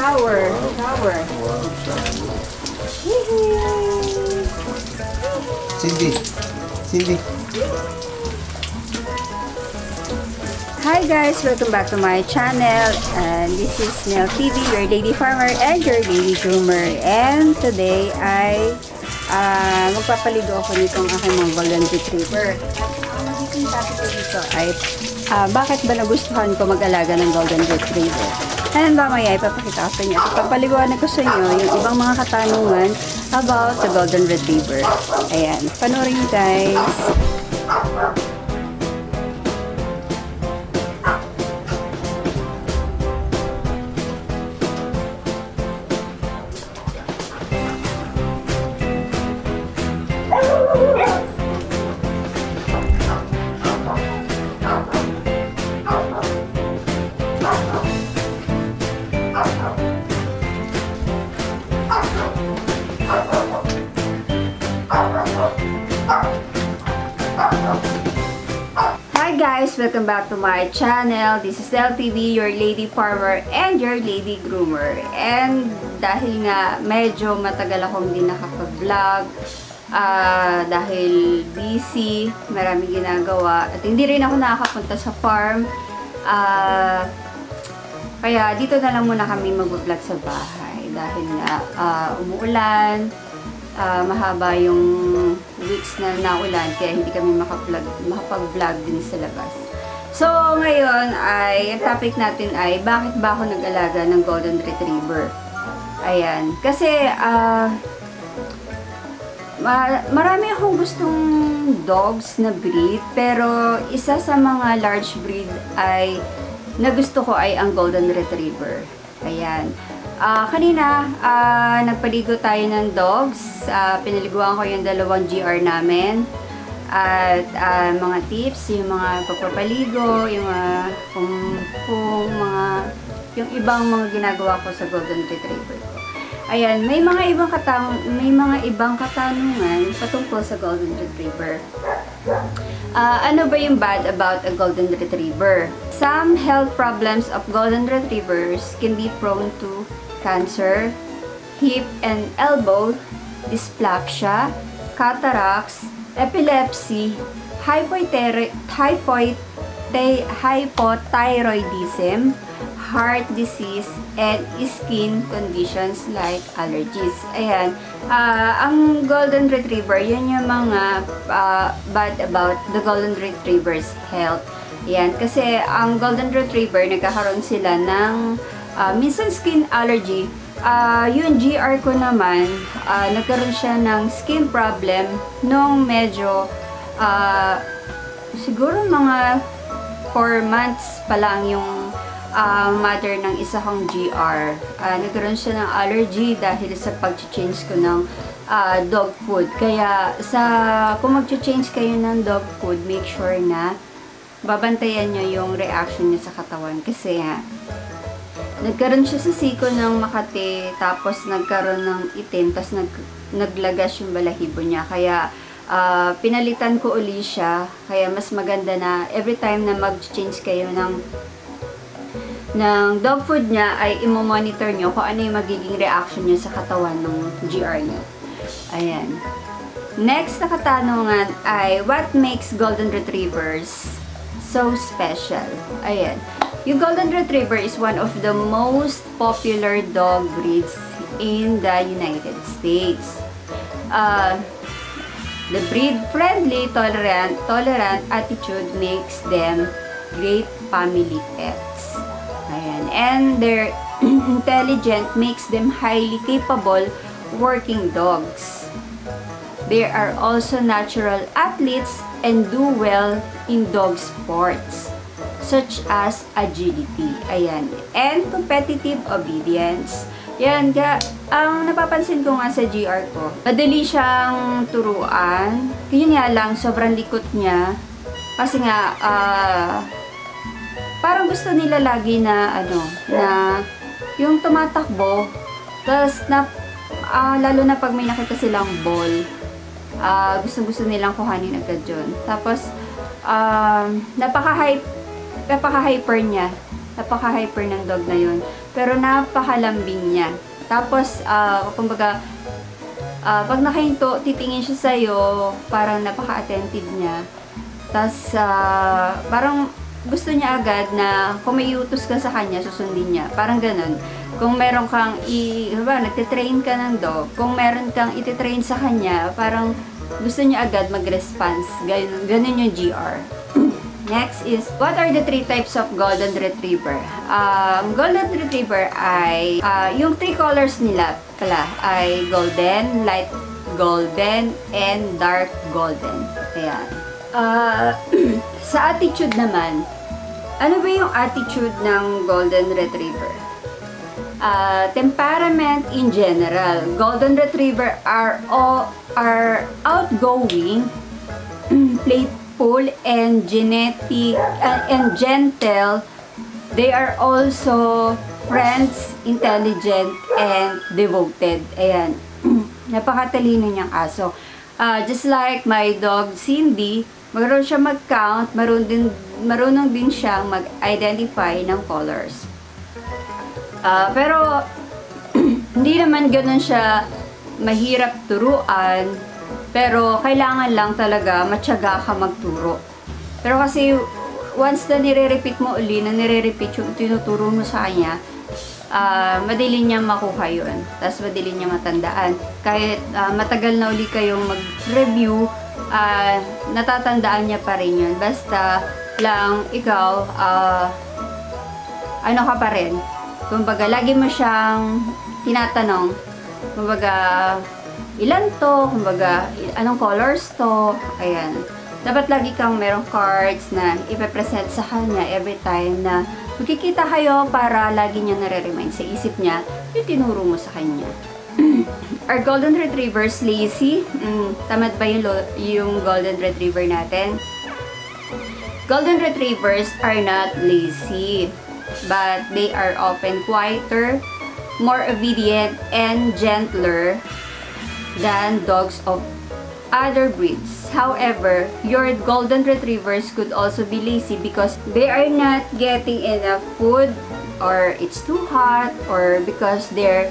shower. Wow, Cindy. Hi guys, welcome back to my channel, and this is Nell TV, your lady farmer and your lady groomer. And today ay magpapaligo ako nitong aking mga golden retriever. Ang magiging topic ko dito ay bakit ba nagustuhan ko mag-alaga ng golden retriever? And mamaya ipapakita ko sa inyo, papaliguan ko sa inyo yung ibang mga katanungan about the golden retriever. Ayan, panoorin nyo guys. Hi guys, welcome back to my channel. This is Nell TV, your lady farmer and your lady groomer. And dahil nga medyo matagal akong hindi nakapag-vlog, dahil busy, maraming ginagawa, at hindi rin ako nakakapunta sa farm, kaya dito na lang muna kami mag-vlog sa bahay dahil nga umuulan, mahaba yung weeks na naulan, kaya hindi kami makapag-vlog din sa labas. So, ngayon ay, ang topic natin ay, bakit ba ako nag-alaga ng golden retriever? Ayan. Kasi, marami akong gustong dogs na breed, pero isa sa mga large breed ay, na gusto ko ay ang golden retriever. Ayan. Kanina, nagpaligo tayo ng dogs. Pinaliguan ko yung dalawang GR namin. At mga tips, yung mga pagpapaligo, yung yung ibang mga ginagawa ko sa golden retriever ko. Ayan, may mga ibang katanungan patungkol sa golden retriever. Ano ba yung bad about a golden retriever? Some health problems of golden retrievers can be prone to cancer, hip and elbow dysplasia, cataracts, epilepsy, hypothyroidism, heart disease, and skin conditions like allergies. Ayan. Ang golden retriever, yun yung mga bad about the golden retriever's health. Ayan. Kasi ang golden retriever, nagkakaroon sila ng minsan skin allergy. Yung GR ko naman, nagkaroon siya ng skin problem nung medyo siguro mga 4 months pa lang yung mother ng isa kong GR. Nagkaroon siya ng allergy dahil sa pag-change ko ng dog food. Kaya kung mag-change kayo ng dog food, make sure na babantayan nyo yung reaction niya sa katawan. Kasi nagkaroon siya sa siko ng Makati, tapos nagkaroon ng itim, tapos naglagas yung balahibo niya. Kaya pinalitan ko uli siya. Kaya mas maganda na every time na mag-change kayo ng dog food niya, ay imo-monitor nyo kung ano yung magiging reaction niya sa katawan ng GR niyo. Ayan. Next na katanungan ay, what makes golden retrievers so special? Ayan. Yung golden retriever is one of the most popular dog breeds in the United States. The breed-friendly, tolerant attitude makes them great family pets. Ayan. And their intelligence makes them highly capable working dogs. They are also natural athletes and do well in dog sports, such as agility. Ayan. And competitive obedience. Yan. Ang napapansin ko nga sa GR ko, madali siyang turuan. Yun nga lang, sobrang likot niya. Kasi nga, parang gusto nila lagi na, na yung tumatakbo. Tapos, lalo na pag may nakita silang ball, gusto nilang kuhanin agad yun. Tapos, napaka-hyper niya. Napaka-hyper ng dog na yun. pero napakalambing niya. Tapos, kumbaga, pag nakahinto, titingin siya sa'yo, parang napaka-attentive niya. Tapos, parang gusto niya agad na kung may utos ka sa kanya, susundin niya. Parang ganun. Kung meron kang nagtitrain ka ng dog, kung meron kang ititrain sa kanya, parang gusto niya agad mag-response. Ganun yung GR. Next is, what are the 3 types of Golden Retriever? Golden Retriever ay, yung 3 colors nila pala ay Golden, Light Golden, and Dark Golden. Ayan. Sa attitude naman, ano ba yung attitude ng Golden Retriever? Temperament in general. Golden Retriever are outgoing, playful, and and gentle. They are also friends, intelligent, and devoted. Ayan. Napakatalino niyang aso. Just like my dog Cindy, marunong siya mag-count, marunong din siyang mag-identify ng colors. Pero hindi naman ganun siya mahirap turuan, pero kailangan lang talaga matyaga ka magturo. Pero kasi once na nire-repeat mo uli, yung tinuturo mo sa kanya, madali niya makuha yun. Tapos madali niya matandaan. Kahit matagal na uli kayong mag-review, natatandaan niya pa rin yun. Basta lang ikaw, ano ka pa rin. Kumbaga, lagi mo siyang tinatanong. Kumbaga, ilan to? Kumbaga, anong colors to? Ayan. Dapat lagi kang merong cards na ipe-present sa kanya every time na magkikita kayo para lagi niya nare-remind sa isip niya yung tinuro mo sa kanya. Are Golden Retrievers lazy? Tamad ba yung Golden Retriever natin? Golden Retrievers are not lazy, but they are often quieter, more obedient, and gentler than dogs of other breeds. However, your Golden Retrievers could also be lazy because they are not getting enough food, or it's too hot, or because they're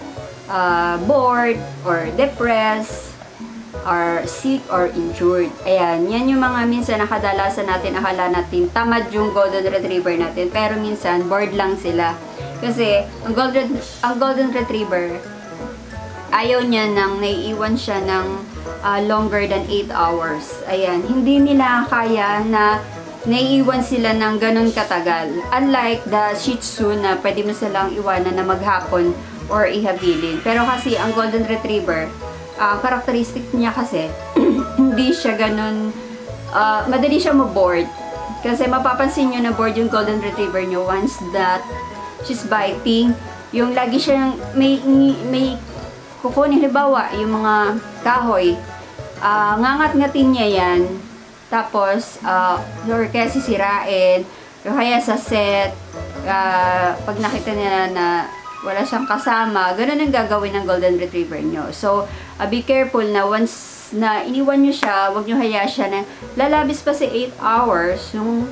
bored, or depressed, or sick, or injured. Ayan, yan yung mga minsan na kadalasan natin, akala natin tamad yung Golden Retriever natin, pero minsan bored lang sila. Kasi ang Golden Retriever, ayaw niya nang naiiwan siya ng longer than 8 hours. Ayan, hindi nila kaya na naiiwan sila ng ganun katagal. Unlike the Shih Tzu na pwede mo silang iwanan na maghapon or ihabilin. Pero kasi ang Golden Retriever, characteristic niya kasi, hindi siya ganun, madali siya ma-bored. Kasi mapapansin nyo na bored yung Golden Retriever nyo once that she's biting. Yung lagi siyang may kukunin, halimbawa, yung mga kahoy, ngangat-ngatin niya yan. Tapos, or kaya sisirain, o kaya sa set, pag nakita nila na wala siyang kasama, ganun ang gagawin ng Golden Retriever nyo. So, be careful na once na iniwan nyo siya, huwag nyo hayaan siya na lalabis pa sa 8 hours yung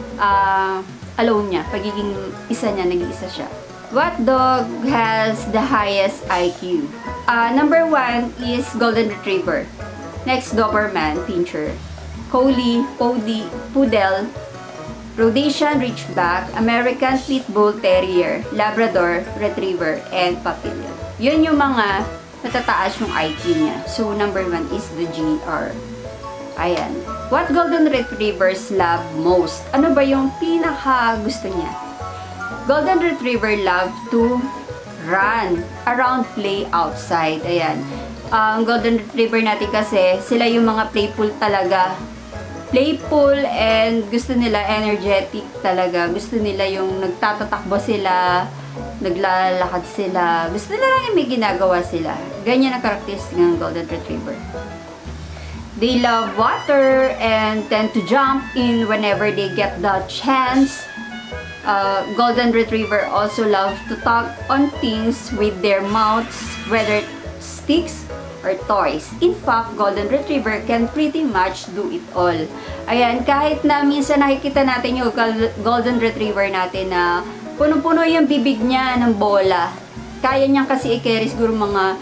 alone niya, pagiging isa niya, nag-iisa siya. What dog has the highest IQ? Number 1 is Golden Retriever. Next, Doberman, Pinscher, Collie, Poodle, Rhodesian Ridgeback, American Pit Bull Terrier, Labrador Retriever, and Papillon. Yun yung mga natataas yung IQ niya. So, number 1 is the GR. Ayan. What Golden Retrievers love most? Ano ba yung pinaka gusto niya? Golden Retriever love to run around, play outside. Ayan. Ang Golden Retriever natin kasi, sila yung mga playful talaga. Playful and gusto nila energetic talaga. Gusto nila yung nagtatatakbo sila, naglalakad sila. Gusto nila lang yung may ginagawa sila. Ganyan ang characteristic ng Golden Retriever. They love water and tend to jump in whenever they get the chance. Golden Retriever also love to tug on things with their mouths, whether sticks or toys. In fact, Golden Retriever can pretty much do it all. Ayan, kahit na minsan nakikita natin yung Golden Retriever natin na punong-puno yung bibig niya ng bola. Kaya niyang kasi i-carry siguro mga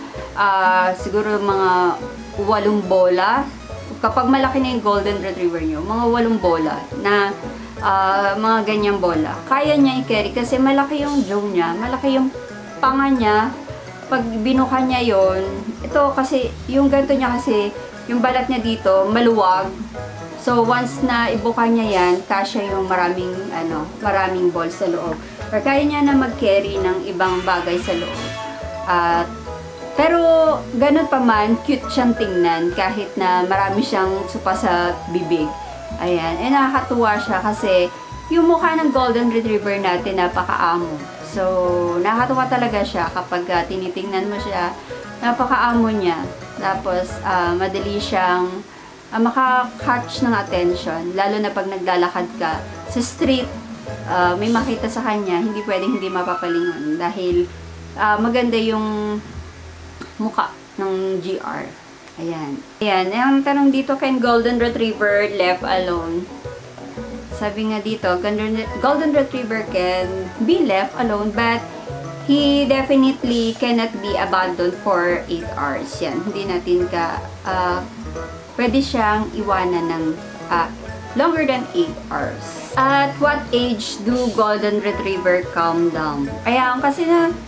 8 bola. Kapag malaki na yung golden retriever niyo, mga 8 bola na mga ganyang bola. Kaya niya i-carry kasi malaki yung jaw niya, malaki yung panga niya. Pag binuka niya yon, ito kasi, yung ganito niya kasi, yung balat niya dito, maluwag. So, once na ibuka niya yan, kasya yung maraming balls sa loob. Or kaya niya na mag-carry ng ibang bagay sa loob. Pero, ganun pa man, cute siyang tingnan kahit na marami siyang supa sa bibig. Ayan. Nakakatuwa siya kasi yung mukha ng golden retriever natin napakaamo. So, nakakatuwa talaga siya kapag tinitingnan mo siya. Napakaamo niya. Tapos, madali siyang maka-catch ng attention. Lalo na pag naglalakad ka sa street, may makita sa kanya, hindi pwedeng hindi mapapalingon. Dahil maganda yung mukha ng GR. Ayan. Ayan. Ang tanong dito kay golden retriever left alone. Sabi nga dito, golden retriever can be left alone but he definitely cannot be abandoned for 8 hours. Yan. Hindi natin pwede siyang iwanan ng longer than 8 hours. At what age do golden retriever calm down? Ayan, kasi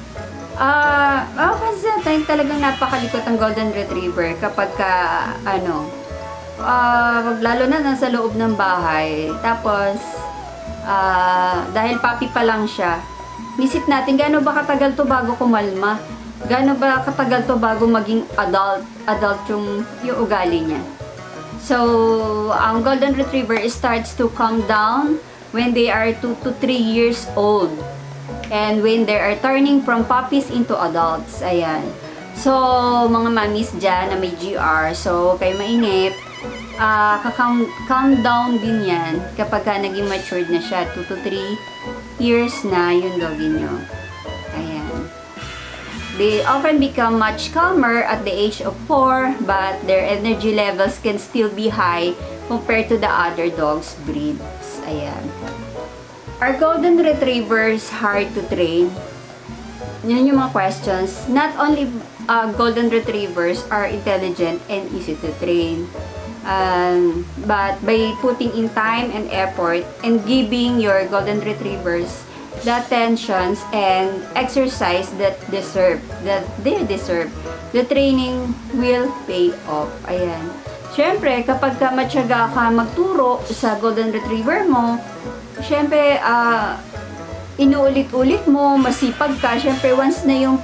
kasi talagang napakalikot ang golden retriever kapag lalo na nasa loob ng bahay. Tapos, dahil puppy pa lang siya, nisip natin, gaano ba katagal to bago kumalma? Gaano ba katagal to bago maging adult yung ugali niya? So, ang golden retriever starts to calm down when they are 2 to 3 years old. And when they are turning from puppies into adults. Ayan. So, mga mommies dyan na may GR, so kayo mainip, calm down din yan kapag naging matured na siya. 2 to 3 years na yung doggy nyo. Ayan. They often become much calmer at the age of 4, but their energy levels can still be high compared to the other dogs breeds. Ayan. Are golden retrievers hard to train? Yan yung mga questions. Not only golden retrievers are intelligent and easy to train, but by putting in time and effort and giving your golden retrievers the attentions and exercise that they deserve, the training will pay off. Ayan. Siyempre, kapag matyaga ka magturo sa golden retriever mo, siyempre, inuulit-ulit mo, masipag ka. Siyempre, once na yung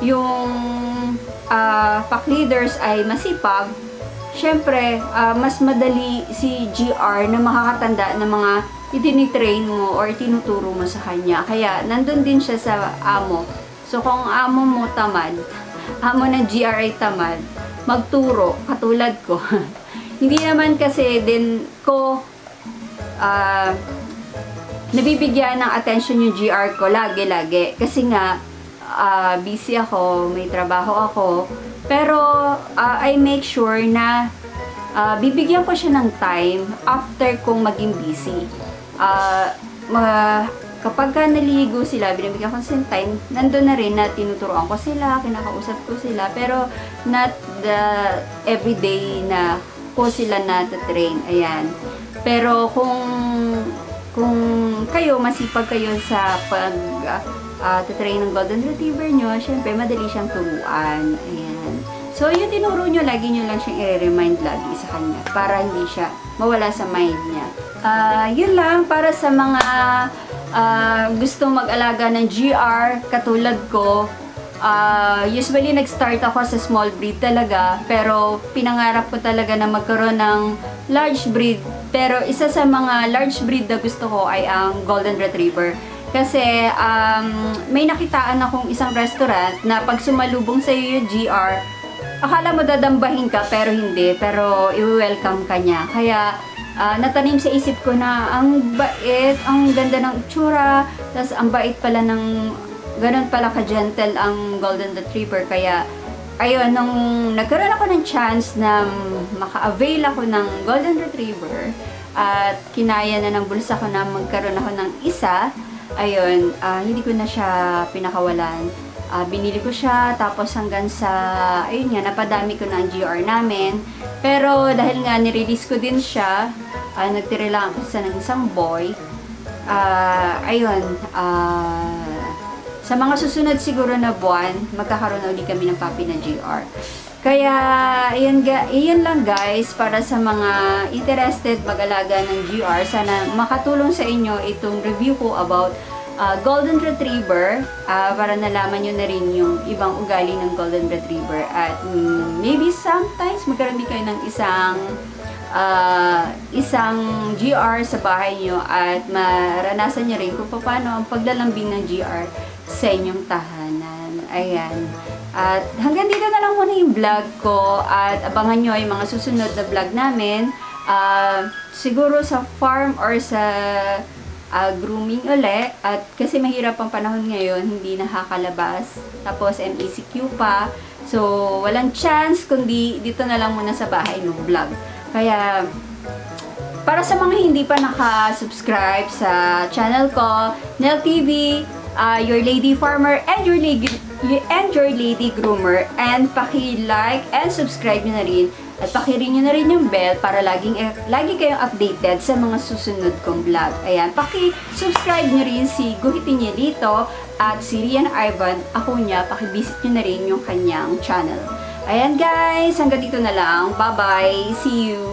pack leaders ay masipag, siyempre, mas madali si GR na makakatanda ng mga itinitrain mo or tinuturo mo sa kanya. Kaya, nandun din siya sa amo. So, kung amo mo tamad, amo ng GR ay tamad, magturo, katulad ko. Hindi naman kasi din ko, nabibigyan ng attention yung GR ko lagi-lagi. Kasi nga, busy ako, may trabaho ako. Pero, I make sure na bibigyan ko siya ng time after kong maging busy. Kapag naligo sila, binibigyan ko ng time, nandun na rin na tinuturoan ko sila, kinakausap ko sila. Pero, not the everyday na ko sila na-train. Ayan. Pero, kung kayo, masipag kayo sa pag-train ng golden retriever nyo, syempre, madali siyang turuan. Ayan. So, yung tinuro nyo, lagi nyo lang siyang i-remind lagi sa kanya para hindi siya mawala sa mind niya. Yun lang, para sa mga gustong mag-alaga ng GR, katulad ko, usually nag-start ako sa small breed talaga, pero pinangarap ko talaga na magkaroon ng large breed. Pero isa sa mga large breed na gusto ko ay ang golden retriever. Kasi may nakitaan akong isang restaurant na pag sumalubong sa iyo yung GR, akala mo dadambahin ka pero hindi, pero i-welcome ka niya. Kaya natanim sa isip ko na ang bait, ang ganda ng itsura, tas ang bait pala ng ganun pala ka-gentle ang golden retriever. Kaya ayun, nung nagkaroon ako ng chance na maka-avail ako ng golden retriever at kinaya na ng bulsa ko na magkaroon ako ng isa, ayun, hindi ko na siya pinakawalan. Binili ko siya, tapos hanggang sa, ayun nga, napadami ko na ang GR namin. Pero dahil nga nirelease ko din siya, nagtira lang ako sa ng isang boy. Ayun, sa mga susunod siguro na buwan, magkakaroon na ulit kami ng puppy na GR. Kaya, iyan lang guys, para sa mga interested mag-alaga ng GR, sana makatulong sa inyo itong review ko about Golden Retriever, para nalaman nyo na rin yung ibang ugali ng Golden Retriever. At maybe sometimes magkaroon din kayo ng isang GR sa bahay nyo at maranasan nyo rin kung paano ang paglalambing ng GR sa inyong tahanan. Ayan. At hanggang dito na lang muna yung vlog ko at abangan nyo yung mga susunod na vlog namin. Siguro sa farm or sa grooming uli. At kasi mahirap ang panahon ngayon, hindi nakakalabas. Tapos MECQ pa. So, walang chance kundi dito na lang muna sa bahay ng vlog. Kaya, para sa mga hindi pa naka-subscribe sa channel ko, Nell TV, your lady farmer and your lady groomer, and paki-like and subscribe nyo na rin at paki-ring nyo na rin yung bell para lagi kayong updated sa mga susunod kong vlog. Ayan, paki-subscribe nyo rin si Guhitin Nielito at si Rian Ivan Acuña, paki-visit nyo na rin yung kanyang channel. Ayan guys, hanggang dito na lang. Bye-bye. See you.